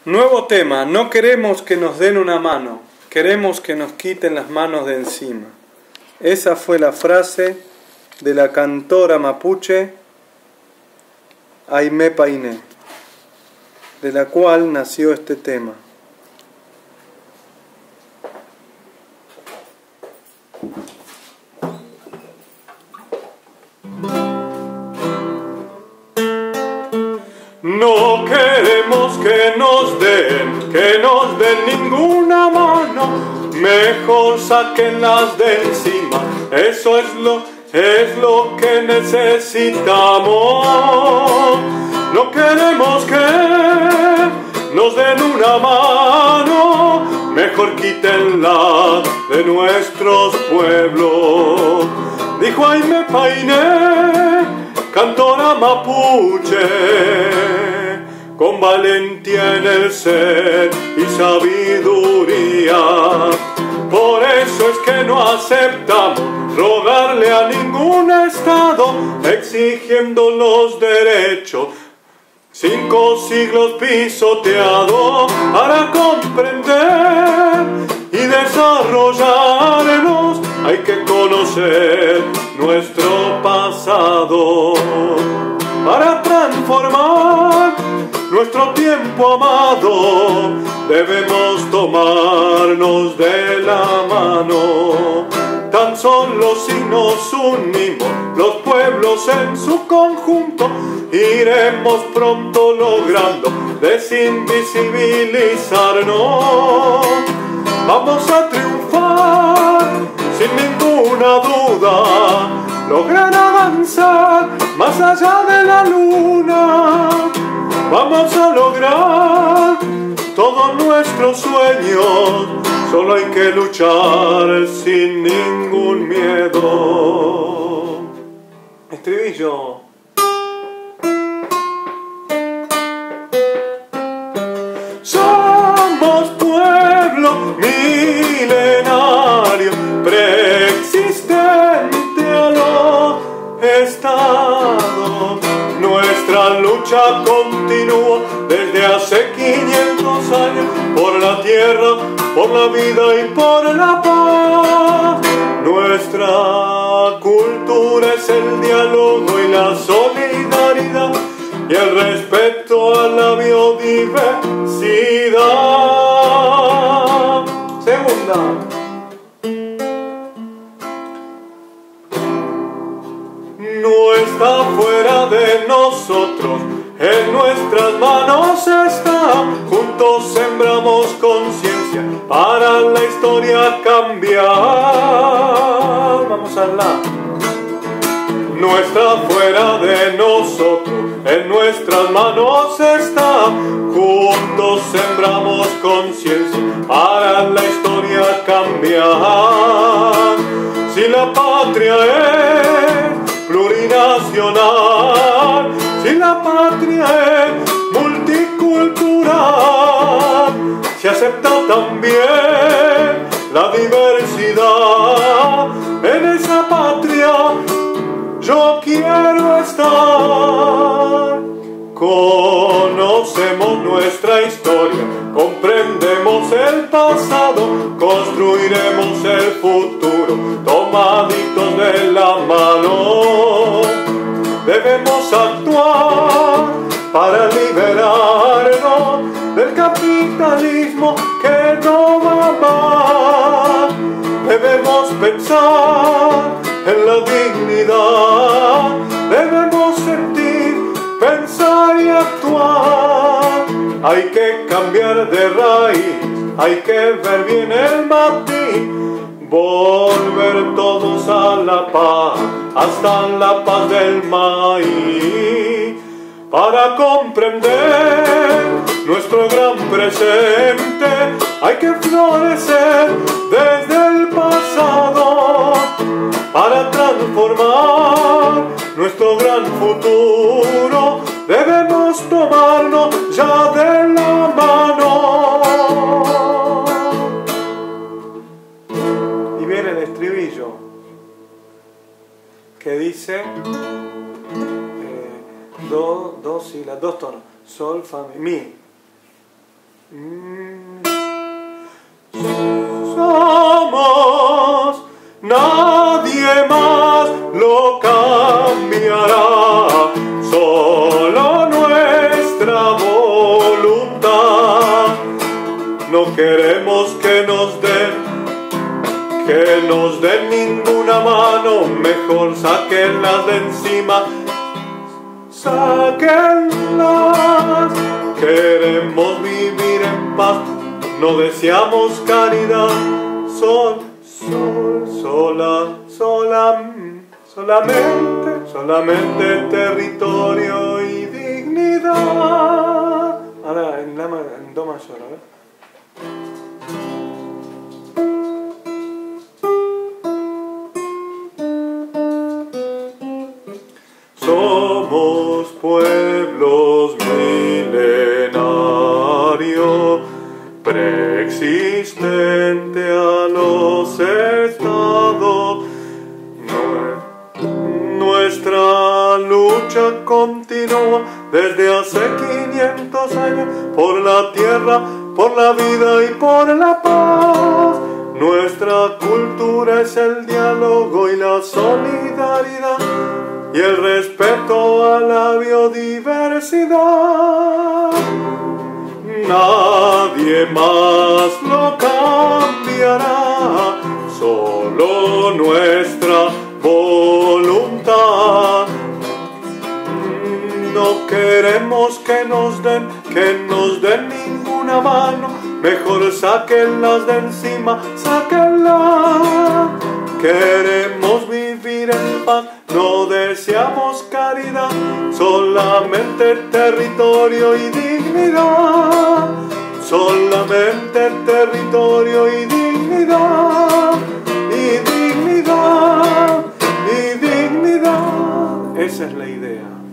Nuevo tema, no queremos que nos den una mano, queremos que nos quiten las manos de encima. Esa fue la frase de la cantora mapuche Aimé Painé, de la cual nació este tema. No queremos que nos den ninguna mano, mejor sáquenlas de encima, eso es lo que necesitamos. No queremos que nos den una mano, mejor quítenla de nuestros pueblos. Dijo Aimé Painé, cantora mapuche, con valentía en el ser y sabiduría. Por eso es que no aceptamos rogarle a ningún estado, exigiendo los derechos 5 siglos pisoteados para comprender y desarrollarnos. Hay que conocer nuestro pasado para transformar nuestro tiempo amado. Debemos tomarnos de la mano. Tan solo si nos unimos los pueblos en su conjunto, iremos pronto logrando desinvisibilizarnos. Vamos a triunfar sin ninguna duda, lograr avanzar más allá de la luna. Vamos a lograr todos nuestros sueños, solo hay que luchar sin ningún miedo. Estribillo. Somos pueblo milenario, preexistente a los estados. Nuestra lucha continúa desde hace 500 años por la tierra, por la vida y por la paz. Nuestra cultura es el diálogo y la solidaridad y el respeto a la biodiversidad. Segunda. No está fuera de nosotros, en nuestras manos está. Juntos sembramos conciencia para la historia cambiar. Vamos a la. No está fuera de nosotros, en nuestras manos está. Juntos sembramos conciencia para la historia cambiar. Si la patria es plurinacional, si la patria es multicultural, se acepta también la diversidad. En esa patria yo quiero estar. Conocemos nuestra historia, comprendemos el pasado, construiremos el futuro, tomaditos de la mano. Debemos actuar para liberarnos del capitalismo que no va más. Debemos pensar en la dignidad, debemos sentir, pensar y actuar. Hay que cambiar de raíz, hay que ver bien el matiz, volver todos a la paz, hasta la paz del maíz. Para comprender nuestro gran presente, hay que florecer desde el pasado. Para transformar nuestro gran futuro, debemos tomarnos ya de la mano. Y viene el estribillo que dice do, si, la, 2 tonos, sol, fa, mi. Somos, nadie más lo cambiará, solo nuestra voluntad. No queremos que nos den ninguna mano, mejor sáquenlas de encima, sáquenlas. Queremos vivir en paz, no deseamos caridad, solamente territorio y dignidad. Ahora en do mayor, a ver. Somos pueblos milenarios, preexistente a los estados. Nuestra lucha continúa desde hace 500 años por la tierra, por la vida y por la paz. Nuestra cultura es el diálogo y la solidaridad y el respeto a la biodiversidad. Nadie más lo cambiará, solo nuestra voluntad. No queremos que nos den ninguna mano, mejor sáquenlas de encima, sáquenlas. Queremos vivir en paz, no deseamos caridad, solamente territorio y dignidad, solamente territorio y dignidad, y dignidad, y dignidad. Esa es la idea.